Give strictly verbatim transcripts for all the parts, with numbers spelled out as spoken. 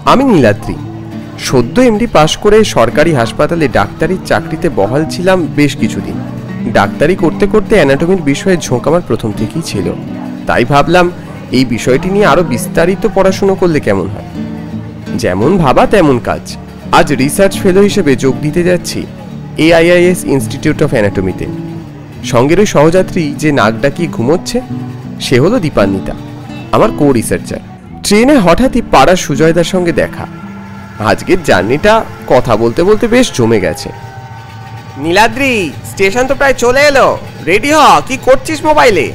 আমি নীলাদ্রি, সদ্য এমডি পাশ করে সরকারি হাসপাতালে ডাক্তারির চাকরিতে বহাল ছিলাম বেশ কিছুদিন। ডাক্তারি করতে করতে অ্যানাটমির বিষয়ে ঝোঁক আমার প্রথম থেকেই ছিল, তাই ভাবলাম এই বিষয়টি নিয়ে আরো বিস্তারিত পড়াশুনো করলে কেমন হয়। যেমন ভাবা তেমন কাজ। আজ রিসার্চ ফেলো হিসেবে যোগ দিতে যাচ্ছি এআইআইএস ইনস্টিটিউট অফ অ্যানাটমিতে। সঙ্গের ওই সহযাত্রী যে নাক ডাকিয়ে ঘুমোচ্ছে সে হলো দীপান্বিতা, আমার কো রিসার্চার। ট্রেনে হঠাৎই পাড়ার সুজয়দার সঙ্গে দেখা। আজকের জার্নিটা কথা বলতে বলতে বেশ জমে গেছে। নীলাদ্রি, স্টেশন তো প্রায় চলে এলো, রেডি হ, কি করছিস মোবাইলে?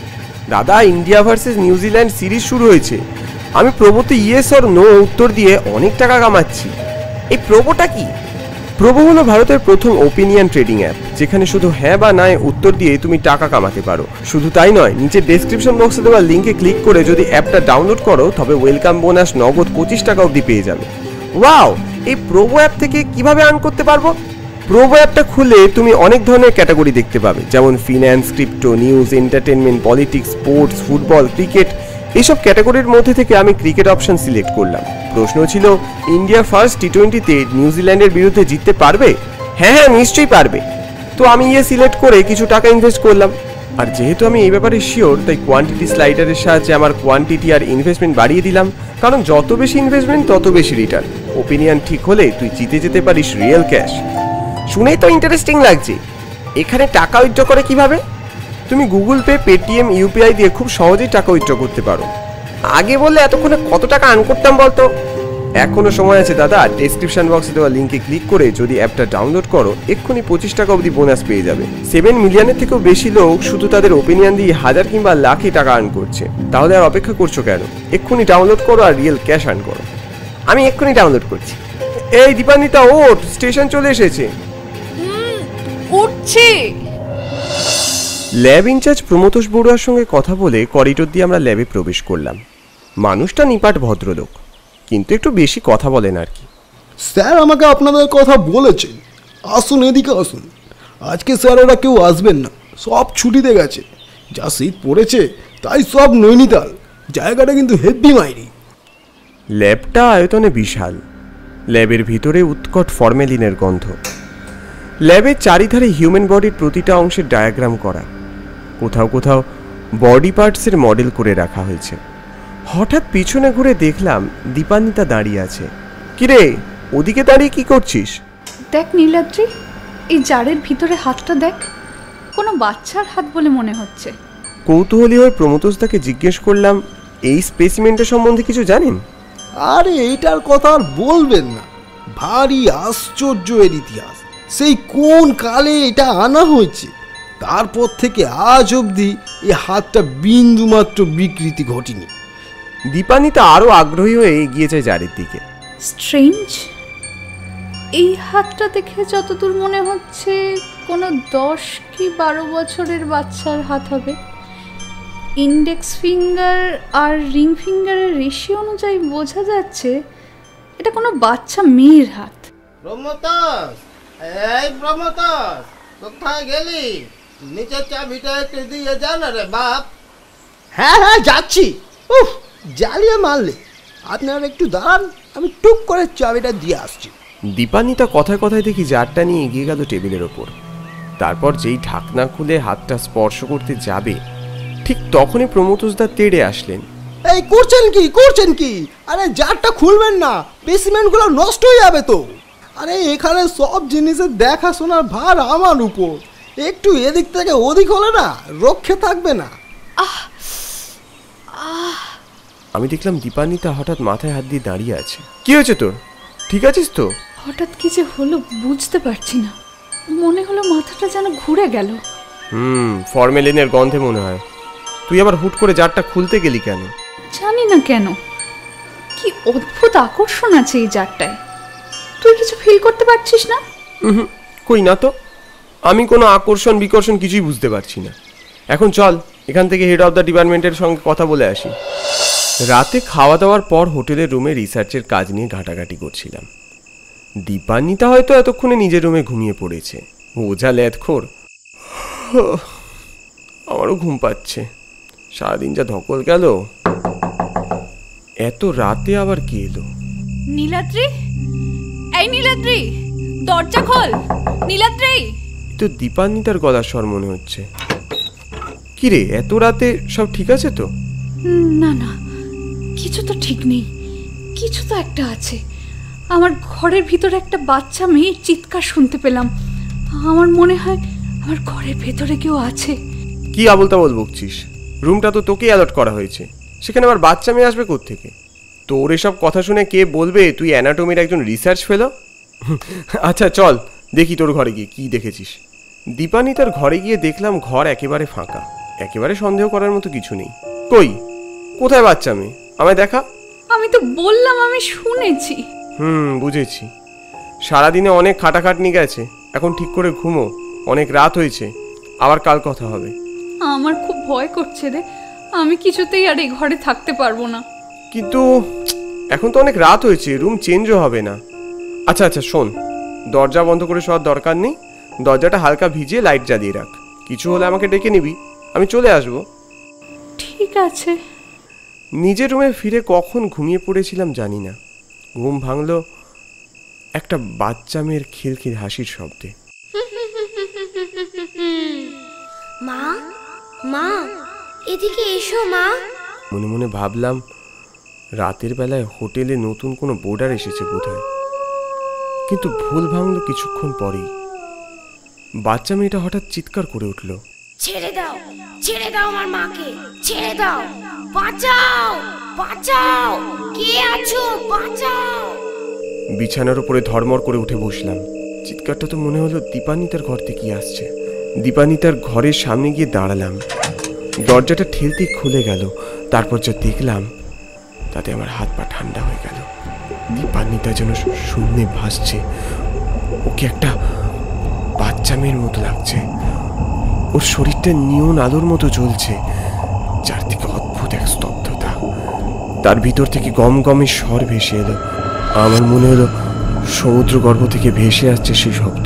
দাদা, ইন্ডিয়া ভার্সেস নিউজিল্যান্ড সিরিজ শুরু হয়েছে। আমি প্রোবোতে ইয়েস অর নো উত্তর দিয়ে অনেক টাকা কামাচ্ছি। এই প্রোবোটা কি? প্রোবো হলো ভারতের প্রথম ওপিনিয়ন ট্রেডিং অ্যাপ, যেখানে শুধু হ্যাঁ বা নায় উত্তর দিয়ে তুমি টাকা কামাতে পারো। শুধু তাই নয়, নিচের ডেসক্রিপশন বক্সে দেওয়া লিঙ্কে ক্লিক করে যদি অ্যাপটা ডাউনলোড করো তবে ওয়েলকাম বোনাস নগদ পঁচিশ টাকা অবধি পেয়ে যাবে। ওয়াও! এই প্রোবো অ্যাপ থেকে কিভাবে আর্ন করতে পারবো? প্রোবো অ্যাপটা খুলে তুমি অনেক ধরনের ক্যাটাগরি দেখতে পাবে, যেমন finance, crypto, news, entertainment, politics, sports, football, cricket. এইসব ক্যাটাগরির মধ্যে থেকে আমি ক্রিকেট অপশন সিলেক্ট করলাম। প্রশ্ন ছিল, ইন্ডিয়া ফার্স্ট টি টোয়েন্টিতে নিউজিল্যান্ডের বিরুদ্ধে জিততে পারবে? হ্যাঁ হ্যাঁ নিশ্চয়ই পারবে। তো আমি ইয়ে সিলেক্ট করে কিছু টাকা ইনভেস্ট করলাম। আর যেহেতু আমি এই ব্যাপারে শিওর, তাই কোয়ান্টিটি স্লাইডারের সাহায্যে আমার কোয়ান্টিটি আর ইনভেস্টমেন্ট বাড়িয়ে দিলাম, কারণ যত বেশি ইনভেস্টমেন্ট তত বেশি রিটার্ন। ওপিনিয়ন ঠিক হলে তুই জিতে যেতে পারিস রিয়েল ক্যাশ। শুনেই তো ইন্টারেস্টিং লাগছে। এখানে টাকা উইথড্র করে কিভাবে? তুমি গুগল পে, পেটিএম, ইউপিআই দিয়ে খুব সহজেই টাকা উইথড্র করতে পারো। আগে বললে এতক্ষণে কত টাকা আর্ন করতাম বলতো? এখনো সময় আছে দাদা। ডেসক্রিপশন বক্সে দেওয়া লিঙ্কে ক্লিক করে যদি অ্যাপটা ডাউনলোড করো, এক্ষুনি পঁচিশ টাকা অবধি বোনাস পেয়ে যাবে। সেভেন মিলিয়নের থেকেও বেশি লোক শুধু তাদের ওপিনিয়ন দিয়ে হাজার কিংবা লাখে টাকা আর্ন করছে। তাহলে আর অপেক্ষা করছো কেন? এক্ষুনি ডাউনলোড করো আর রিয়েল ক্যাশ আর্ন করো। আমি এক্ষুনি ডাউনলোড করছি। এই দীপান্বিতা, ওঠ, স্টেশন চলে এসেছে। উঠছি। ল্যাব ইনচার্জ প্রমথোষ বড়ুয়ার সঙ্গে কথা বলে করিডোর দিয়ে আমরা ল্যাবে প্রবেশ করলাম। মানুষটা নিপাট ভদ্রলোক, কিন্তু একটু বেশি কথা বলেন আর কি। স্যার আমাকে আপনাদের কথা বলেছেন, আসুন এদিকে আসুন। আজকে স্যারেরা কেউ আসবেন না, সব ছুটিতে গেছে। যা শীত পড়েছে তাই সব নৈনিতাল। জায়গাটা কিন্তু হেভি মাইরি। ল্যাবটা আয়তনে বিশাল। ল্যাবের ভিতরে উৎকট ফরমেলিনের গন্ধ। ল্যাবের চারিধারে হিউম্যান বডির প্রতিটা অংশের ডায়াগ্রাম করা, কোথাও কোথাও বডি পার্টসের মডেল করে রাখা হয়েছে। হঠাৎ পিছনে ঘুরে দেখলাম দীপান্বিতা দাঁড়িয়ে আছে। কিরে, ওদিকে দাঁড়িয়ে কি করছিস? দেখ নীলাদ্রি, এই জারের ভিতরে হাতটা দেখ, কোনো বাচ্চার হাত বলে মনে হচ্ছে। কৌতূহলী হয়ে প্রমথোষদাকে জিজ্ঞেস করলাম, এই স্পেসিমেন্টের সম্বন্ধে কিছু জানেন? আরে এইটার কথা আর বলবেন না, ভারী আশ্চর্য এর ইতিহাস। সেই কোন কালে এটা আনা হয়েছে, তারপর থেকে আজ অবধি এই হাতটা বিন্দুমাত্র বিকৃতি ঘটেনি। দীপান্বিতা আরো আগ্রহী হয়ে এগিয়ে যায় জারের দিকে। স্ট্রেঞ্জ। এই হাতটা দেখে যতদূর মনে হচ্ছে কোনো দশ কি বারো বছরের বাচ্চার হাত হবে। ইন্ডেক্স ফিঙ্গার আর রিং ফিঙ্গারের রেশিও অনুযায়ী বোঝা যাচ্ছে এটা কোনো বাচ্চা মেয়ের হাত। প্রমথোষ, এই প্রমথোষ, কোথায় গেলি? নিচের চাবিটা একটু দিয়ে যা না রে বাপ। হ্যাঁ হ্যাঁ যাচ্ছি। উফ, জ্বালিয়ে মারলে। আপনারা একটু দাঁড়ান, আমি টুক করে চাবিটা দিয়ে আসছি। দীপান্বিতা কথায় কথায় দেখি জারটা নিয়ে এগিয়ে গেল টেবিলের ওপর। তারপর যেই ঢাকনা খুলে হাতটা স্পর্শ করতে যাবে, ঠিক তখনই প্রমথোষদা তেড়ে আসলেন। এই করছেন কি করছেন কি? আরে জারটা খুলবেন না, স্পেসিমেন্টগুলো নষ্ট হয়ে যাবে তো। আরে এখানে সব জিনিসের দেখাশোনার ভার আমার উপর। একটু এদিক থেকে ওদিক হলে না রক্ষে থাকবে না। আমি দেখলাম দীপান্বিতা হঠাৎ মাথায় হাত দিয়ে দাঁড়িয়ে আছে। কি হয়েছে তোর? ঠিক আছিস তো? হঠাৎ কি যে হলো বুঝতে পারছি না, মনে হলো মাথাটা যেন ঘুরে গেল। হুম ফরমেলিনের গন্ধে মনে হয়। তুই আবার হুট করে জারটা খুলতে গেলি কেন? জানি না কেন, কি অদ্ভুত আকর্ষণ আছে এই জারটায়। তুই কিছু ফিল করতে পারছিস না? হুম কই না তো, আমি কোনো আকর্ষণ বিকর্ষণ কিছুই বুঝতে পারছি না। এখন চল এখান থেকে হেড অফ দ্য ডিপার্টমেন্টের সঙ্গে কথা বলে আসি। রাতে খাওয়া দাওয়ার পর হোটেলের রুমে রিসার্চের কাজ নিয়ে ঘাটাঘাটি করছিলাম। দীপান্বিতা হয়তো এতক্ষণে নিজের রুমে ঘুমিয়ে পড়েছে। ওঝা ল্যাদখোর। আমারও ঘুম পাচ্ছে, সারাদিন যা ধকল গেল। এত রাতে আবার কে এলো? নীলাদ্রি, এই নীলাদ্রি, দরজা খোল নীলাদ্রি। তো দীপান্বিতার গলার স্বর মনে হচ্ছে। কি রে, এত রাতে সব ঠিক আছে তো? না না, কিছু তো ঠিক নেই, কিছু তো একটা আছে। আমার ঘরের ভিতরে একটা বাচ্চা মেয়ের চিৎকার শুনতে পেলাম। আমার মনে হয় আমার ঘরের ভেতরে কেউ আছে। কি আবল তাবল বকছিস? রুমটা তো তোকেই অ্যালট করা হয়েছে, সেখানে আবার বাচ্চা মেয়ে আসবে কোত্থেকে? তোর এসব কথা শুনে কে বলবে তুই অ্যানাটমির একজন রিসার্চ ফেলো? আচ্ছা চল দেখি তোর ঘরে গিয়ে কি দেখেছিস। দীপান্বিতার ঘরে গিয়ে দেখলাম ঘর একেবারে ফাঁকা, একেবারে সন্দেহ করার মতো কিছু নেই। কই, কোথায় বাচ্চা মেয়ে? আমায় দেখা। আমি তো বললাম আমি শুনেছি। হুম, বুঝেছি। সারাদিনে অনেক খাটাখাটনি গেছে, এখন ঠিক করে ঘুমো, অনেক রাত হয়েছে, আবার কাল কথা হবে। আমার খুব ভয় করছে রে, আমি কিছুতেই আর এই ঘরে থাকতে পারবো না। কিন্তু এখন তো অনেক রাত হয়েছে, রুম চেঞ্জও হবে না। আচ্ছা আচ্ছা শোন, দরজা বন্ধ করে শোয়ার দরকার নেই, দরজাটা হালকা ভিজিয়ে লাইট জ্বালিয়ে রাখ। কিছু হলে আমাকে ডেকে নিবি, আমি চলে আসবো। ঠিক আছে। নিজের রুমে ফিরে কখন ঘুমিয়ে পড়েছিলাম জানি না। ঘুম ভাঙলো একটা বাচ্চা মেয়ের খিলখিল হাসির শব্দে। মা, মা, এদিকে এসো মা। মনে মনে ভাবলাম রাতের বেলায় হোটেলে নতুন কোনো বোর্ডার এসেছে বোধহয়। কিন্তু ভুল ভাঙলো কিছুক্ষণ পরেই। বাচ্চা মেয়েটা হঠাৎ চিৎকার করে উঠল, ছেড়ে দাও, ছেড়ে দাও আমার মাকে, ছেড়ে দাও, বাঁচাও, বাঁচাও, কে আছো, বাঁচাও। বিছানার উপরে ধর্মর করে উঠে বসলাম। চিৎকারটা তো মনে হলো দীপান্বিতার ঘর থেকে আসছে। দীপান্বিতার ঘরের সামনে গিয়ে দাঁড়ালাম। দরজাটা ঠেলতেই খুলে গেল। তারপর যা দেখলাম তাতে আমার হাত পা ঠান্ডা হয়ে গেল। দীপান্বিতা যেন শূন্যে ভাসছে, ওকে একটা বাচ্চা মেয়ের মতো লাগছে। ওর শরীরটা নিয়ন আলোর মতো জ্বলছে, চারদিকে অদ্ভুত এক স্তব্ধতা। তার ভিতর থেকে গম গমের স্বর ভেসে এলো। আমার মনে হলো সমুদ্র গর্ভ থেকে ভেসে আসছে সেই শব্দ।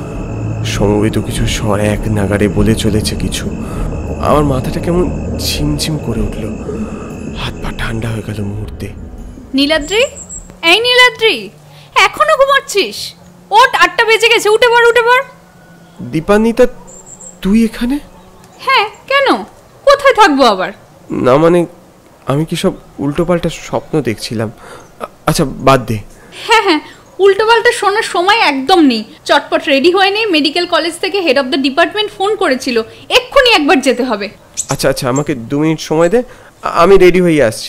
সমবেত কিছু স্বর এক নাগাড়ে বলে চলেছে কিছু। আমার মাথাটা কেমন ঝিমঝিম করে উঠল, হাত পা ঠান্ডা হয়ে গেল মুহূর্তে। নীলাদ্রি, এই নীলাদ্রি, এখনো ঘুমাচ্ছিস? ওঠ, আটটা বেজে গেছে, উঠে পড়, উঠে পড়। দীপান্বিতা, তুই এখানে? হ্যাঁ, কেন? কোথায় থাকবো আবার? না মানে আমি কি সব উল্টোপাল্টা স্বপ্ন দেখছিলাম? আচ্ছা বাদ দে। হ্যাঁ হ্যাঁ, উল্টোপাল্টা শোনার সময় একদম নেই। চটপট রেডি হয়ে নেই, মেডিকেল কলেজ থেকে head of the department phone করেছিল, এক্ষুনি একবার যেতে হবে। আচ্ছা আচ্ছা আমাকে দু মিনিট সময় দে, আমি রেডি হয়ে আসছি।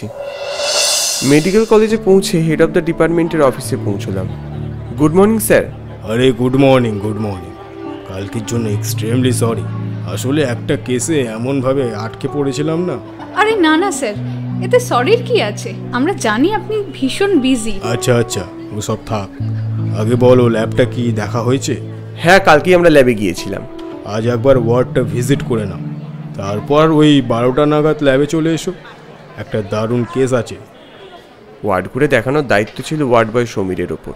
মেডিকেল কলেজে পৌঁছে হেড অফ দ্য ডিপার্টমেন্টের অফিসে পৌঁছলাম। Good morning sir. আরে গুড মর্নিং, গুড মর্নিং। কালকের জন্য এক্সট্রিমলি সরি, আসলে একটা কেসে এমনভাবে আটকে পড়েছিলাম না। আরে না না স্যার, এতে সরির কি আছে? আমরা জানি আপনি ভীষণ বিজি। আচ্ছা আচ্ছা, ও সব থাক, আগে বলো ল্যাবটা কি দেখা হয়েছে? হ্যাঁ, কালকেই আমরা ল্যাবে গিয়েছিলাম। আজ একবার ওয়ার্ডটা ভিজিট করে নাও, তারপর ওই বারোটা নাগাদ ল্যাবে চলে এসো, একটা দারুণ কেস আছে। ওয়ার্ড ঘুরে দেখানোর দায়িত্ব ছিল ওয়ার্ড বয় সমীরের ওপর।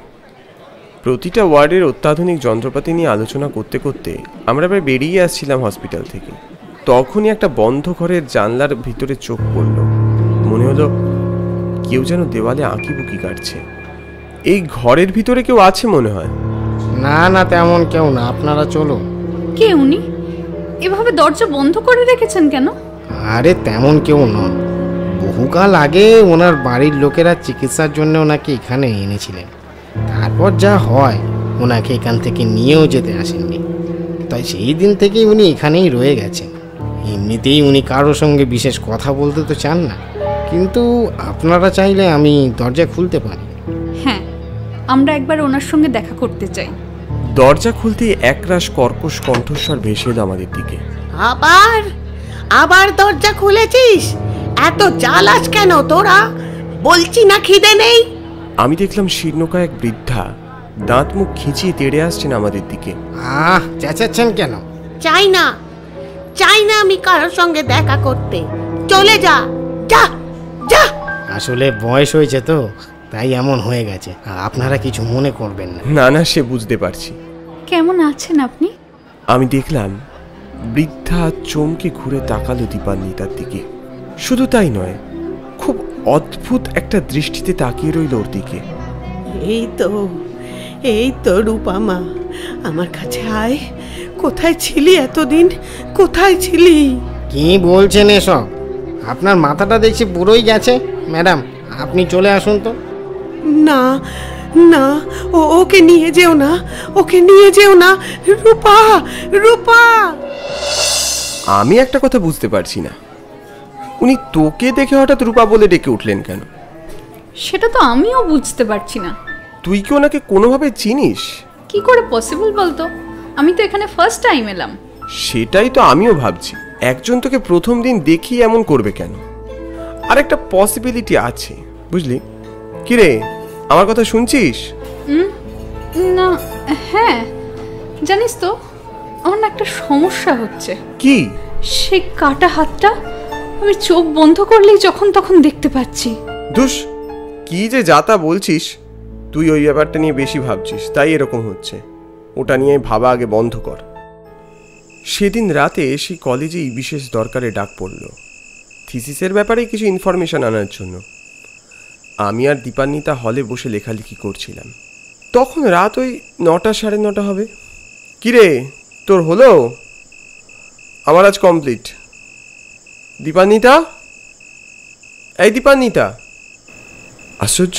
প্রতিটা ওয়ার্ডের অত্যাধুনিক যন্ত্রপাতি নিয়ে আলোচনা করতে করতে আমরা প্রায় বেরিয়ে আসছিলাম হসপিটাল থেকে। তখনই একটা বন্ধ ঘরের জানলার ভিতরে চোখ পড়ল। মনে হলো কেউ যেন দেওয়ালে আঁকিবুকি কাটছে। এই ঘরের ভিতরে কেউ আছে মনে হয়। না না, তেমন কেউ না, আপনারা চলুন। কে উনি? এভাবে দরজা বন্ধ করে রেখেছেন কেন? আরে তেমন কেউ নন, বহুকাল আগে ওনার বাড়ির লোকেরা চিকিৎসার জন্য ওনাকে এখানে এনেছিলেন। তারপর যা হয়, ওনাকে এখান থেকে নিয়েও যেতে আসেননি, তাই সেই দিন থেকেই উনি এখানেই রয়ে গেছেন। এমনিতেই উনি কারোর সঙ্গে বিশেষ কথা বলতে তো চান না, কিন্তু আপনারা চাইলে আমি দরজা খুলতে পারি। হ্যাঁ, আমরা একবার ওনার সঙ্গে দেখা করতে চাই। দরজা খুলতেই একরাশ কর্কশ কণ্ঠস্বর ভেসে এলো আমাদের দিকে। আবার আবার দরজা খুলেছিস? এত জ্বালাস কেন তোরা? বলছি না খিদে নেই। আমি দেখলাম শীর্ণকা এক বৃদ্ধা দাঁত মুখ খিঁচিয়ে তেড়ে আসছেন আমাদের দিকে। আহ, চেঁচাচ্ছেন কেন? চাই না, চাই না আমি কারোর সঙ্গে দেখা করতে। চলে যা, যা যা। আসলে বয়স হয়েছে তো, তাই এমন হয়ে গেছে, আপনারা কিছু মনে করবেন না। না না, সে বুঝতে পারছি। কেমন আছেন আপনি? আমি দেখলাম বৃদ্ধা চমকে ঘুরে তাকালো দীপান্বিতার দিকে। শুধু তাই নয়, খুব অদ্ভুত একটা দৃষ্টিতে তাকিয়ে রইল ওর দিকে। এই তো এই তো রূপা মা, আমার কাছে আয়। কোথায় ছিলি এতদিন, কোথায় ছিলি? কি বলছেন এসব? আপনার মাথাটা দেখছি পুরোই গেছে। ম্যাডাম, আপনি চলে আসুন তো। না না, ও ওকে নিয়ে যেও না, ওকে নিয়ে যেও না। রূপা, রূপা। আমি একটা কথা বুঝতে পারছি না, উনি তোকে দেখে হঠাৎ রূপা বলে ডেকে উঠলেন কেন? সেটা তো আমিও বুঝতে পারছি না। তুই কি ওনাকে কোনোভাবে চিনিস? কি করে পসিবল বলতো? আমি তো এখানে ফার্স্ট টাইম এলাম। সেটাই তো আমিও ভাবছি, একজন তোকে প্রথম দিন দেখি এমন করবে কেন? আর একটা পসিবিলিটি আছে, বুঝলি? কিরে, আমার কথা শুনছিস? না, হ্যাঁ, জানিস তো আমার না একটা সমস্যা হচ্ছে। কি? সেই কাটা হাতটা আমি চোখ বন্ধ করলেই যখন তখন দেখতে পাচ্ছি। দুস, কি যে যাতা বলছিস! তুই ওই ব্যাপারটা নিয়ে বেশি ভাবছিস, তাই এরকম হচ্ছে। ওটা নিয়ে ভাবা আগে বন্ধ কর। সেদিন রাতে সেই কলেজেই বিশেষ দরকারে ডাক পড়ল, থিসিসের ব্যাপারে কিছু ইনফরমেশন আনার জন্য। আমি আর দীপান্বিতা হলে বসে লেখালেখি করছিলাম। তখন রাত ওই নটা সাড়ে নটা হবে। কিরে, তোর হলো? আমার আজ কমপ্লিট। দীপান্বিতা, এই দীপান্বিতা! আশ্চর্য,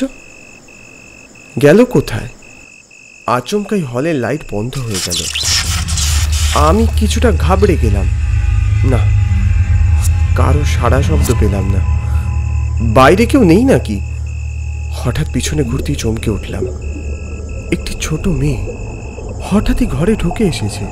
গেল কোথায়? আচমকাই হলের লাইট বন্ধ হয়ে গেল। আমি কিছুটা ঘাবড়ে গেলাম। না, কারো সাড়া শব্দ পেলাম না। বাইরে কেউ নেই নাকি? হঠাৎ পিছনে ঘুরতেই চমকে উঠলাম। একটি ছোট মেয়ে হঠাৎই ঘরে ঢুকে এসেছে।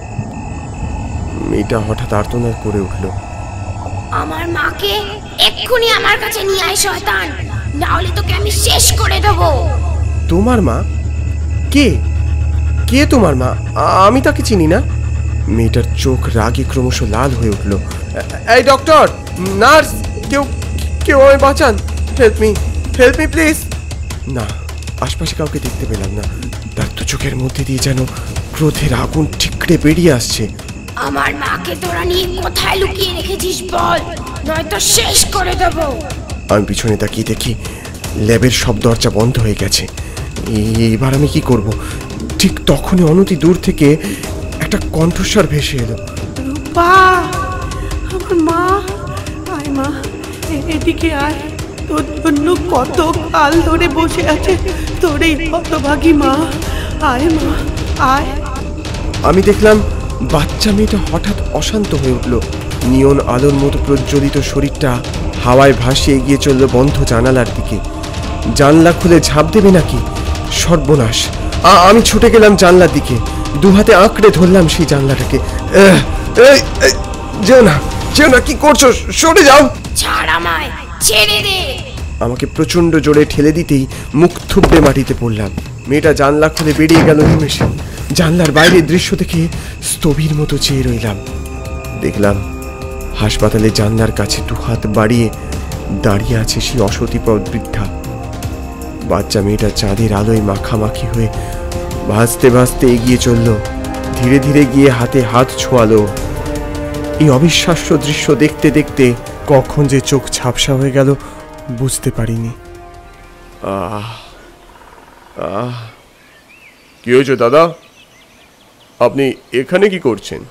মেয়েটা হঠাৎ আর্তনাদ করে উঠল, আমার মাকে এক্ষুনি আমার কাছে নিয়ে আয় শয়তান, না হলে তোকে আমি শেষ করে দেব। তোমার মা? কে কে তোমার মা? আমি তাকে চিনি না। মেয়েটার চোখ রাগে ক্রমশ লাল হয়ে উঠল। এই ডক্টর, নার্স, কেউ কেউ আমায় বাঁচান! Help me, help me please! না, আশপাশে কাউকে দেখতে পেলাম না। তার দু চোখের মধ্যে দিয়ে যেন ক্রোধের আগুন ঠিকরে বেরিয়ে আসছে। আমার মাকে তোরা নিয়ে কোথায় লুকিয়ে রেখেছিস বল, নয়তো শেষ করে দেব। আমি পিছনে তাকিয়ে দেখি ল্যাবের সব দরজা বন্ধ হয়ে গেছে। এবার আমি কি করব? ঠিক তখনই অনতি দূর থেকে একটা কণ্ঠস্বর ভেসে এলো, রূপা, আমার মা, আয় মা, এদিকে আয়। তোর জন্য কত কাল ধরে বসে আছে তোর এই হতভাগী মা। আয় মা, আয়। আমি দেখলাম বাচ্চা মেয়েটা হঠাৎ অশান্ত হয়ে উঠল। নিয়ন আলোর মতো প্রজ্বলিত শরীরটা হাওয়ায় ভাসিয়ে এগিয়ে চলল বন্ধ জানালার দিকে। জানলা খুলে ঝাঁপ দেবে নাকি? সর্বনাশ! আমি ছুটে গেলাম জানলার দিকে, দু হাতে আঁকড়ে ধরলাম সেই জানলাটাকে। যেও না, যেও না! কি করছো? সরে যাও! ছাড় আমায়, ছেড়ে দে! আমাকে প্রচন্ড জোরে ঠেলে দিতেই মুখ থুবড়ে মাটিতে পড়লাম। মেয়েটা জানলা খুলে বেরিয়ে গেল নিমেষে। জানলার বাইরের দৃশ্য দেখে স্থবির মতো চেয়ে রইলাম। দেখলাম হাসপাতালে জানলার কাছে দু হাত বাড়িয়ে দাঁড়িয়ে আছে সেই অসতিপদ বৃদ্ধা। বাচ্চা মেয়েটা চাঁদের আলোয় মাখামাখি হয়ে ভাসতে ভাসতে এগিয়ে চলল। ধীরে ধীরে গিয়ে হাতে হাত ছোঁয়ালো। এই অবিশ্বাস্য দৃশ্য দেখতে দেখতে কখন যে চোখ ঝাপসা হয়ে গেল বুঝতে পারিনি। আহ আহ কি হয়েছে দাদা? আপনি এখানে কি করছেন?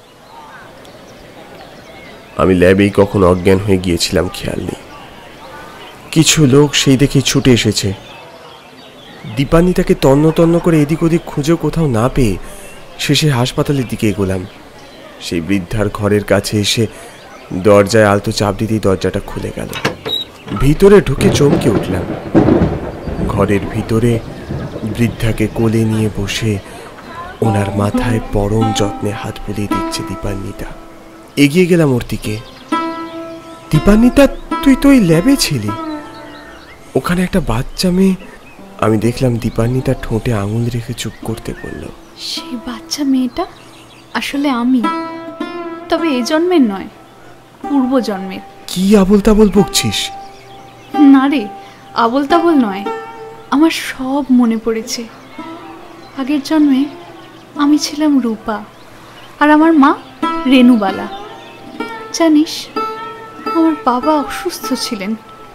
আমি ল্যাবেই কখন অজ্ঞান হয়ে গিয়েছিলাম খেয়াল নেই। কিছু লোক সেই দেখে ছুটে এসেছে। দীপান্বিতাকে তন্ন তন্ন করে এদিক ওদিক খুঁজেও কোথাও না পেয়ে শেষে হাসপাতালের দিকে এগোলাম। সেই বৃদ্ধার ঘরের কাছে এসে দরজায় আলতো চাপ দিতেই দরজাটা খুলে গেল। ভিতরে ঢুকে চমকে উঠলাম। ঘরের ভিতরে বৃদ্ধাকে কোলে নিয়ে বসে ওনার মাথায় পরম যত্নে হাত বুলিয়ে দিচ্ছে দীপান্বিতা। এগিয়ে গেলাম ওর দিকে। দীপান্বিতা, তুই তো ওই ল্যাবে ছিলি, ওখানে একটা বাচ্চা মেয়ে। আমি দেখলাম দীপান্বিতা ঠোঁটে আঙুল রেখে চুপ করতে বলল, সেই বাচ্চা মেয়েটা আসলে আমি, তবে এ জন্মের নয়, পূর্ব জন্মের। কি আবল তাবল বকছিস? না রে, আবল তাবল নয়, আমার সব মনে পড়েছে। আগের জন্মে আমি ছিলাম রূপা আর আমার মা রেণুবালা। জানিস, আমার বাবা অসুস্থ ছিলেন,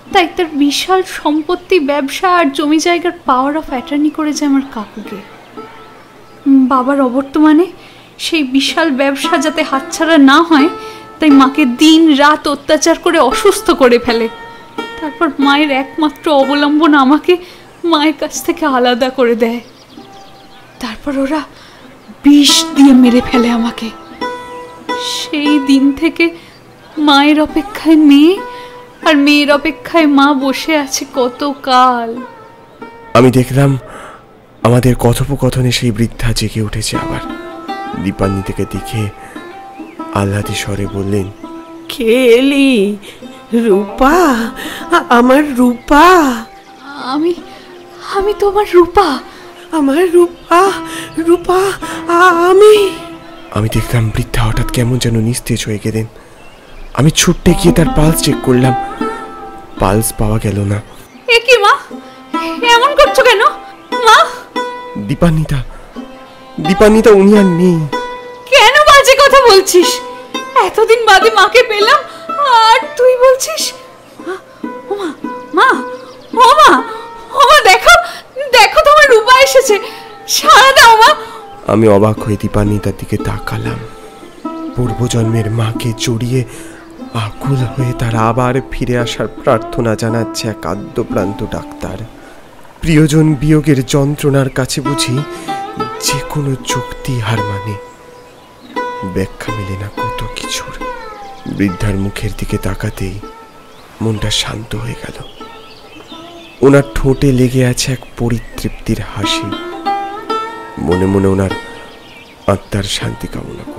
তাই তার বিশাল সম্পত্তি, ব্যবসা আর জমি জায়গার পাওয়ার অফ অ্যাটর্নি করেছে আমার কাকুকে। বাবার অবর্তমানে সেই বিশাল ব্যবসা যাতে হাতছাড়া না হয় তাই মাকে দিন রাত অত্যাচার করে অসুস্থ করে ফেলে। তারপর মায়ের একমাত্র অবলম্বন আমাকে মায়ের কাছ থেকে আলাদা করে দেয়। তারপর ওরা বিষ দিয়ে মেরে ফেলে আমাকে। সেই দিন থেকে মায়ের অপেক্ষায় মেয়ে আর মেয়ের অপেক্ষায় মা বসে আছে কতকাল। আমি দেখলাম আমাদের কথোপকথনে সেই বৃদ্ধা জেগে উঠেছে আবার। দীপান্বিতাকে দেখে আহ্লাদি স্বরে বললেন, কে এলি? রূপা, আমার রূপা। আমি আমি তোমার রূপা। আমার রূপা, রূপা আমি। আমি দেখলাম বৃদ্ধা হঠাৎ কেমন যেন নিস্তেজ হয়ে গেলেন। আমি ছুটতে গিয়ে তার পালস চেক করলাম, পালস পাওয়া গেল না। এ কি মা, এমন করছো কেন মা? দীপান্বিতা, দীপান্বিতা উনি আর নেই। কেন বাজে কথা বলছিস? এতদিন বাদে মাকে পেলাম আর তুই বলছিস? ও মা, মা, ও মা, ও মা, দেখো দেখো তোমার রূপা এসেছে, সাড়া দাও মা। আমি অবাক হয়ে দীপান্বিতার দিকে তাকালাম। পূর্বজন্মের মাকে জড়িয়ে আকুল হয়ে তার আবার ফিরে আসার প্রার্থনা জানাচ্ছে এক আদ্যপ্রান্ত ডাক্তার। প্রিয়জন বিয়োগের যন্ত্রণার কাছে বুঝি যে কোনো যুক্তি হার মানে। ব্যাখ্যা মেলে না কত কিছুর। বৃদ্ধার মুখের দিকে তাকাতেই মনটা শান্ত হয়ে গেল। ওনার ঠোঁটে লেগে আছে এক পরিতৃপ্তির হাসি। মনে মনে ওনার আত্মার শান্তি কামনা